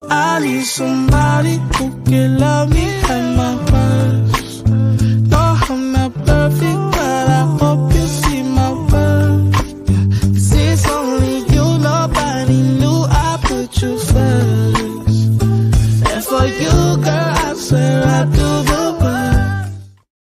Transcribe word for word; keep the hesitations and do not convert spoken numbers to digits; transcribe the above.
I need somebody who can love me at my worst. No, I'm not perfect, but I hope you see my worth. Cause it's only you, nobody knew I put you first. And for you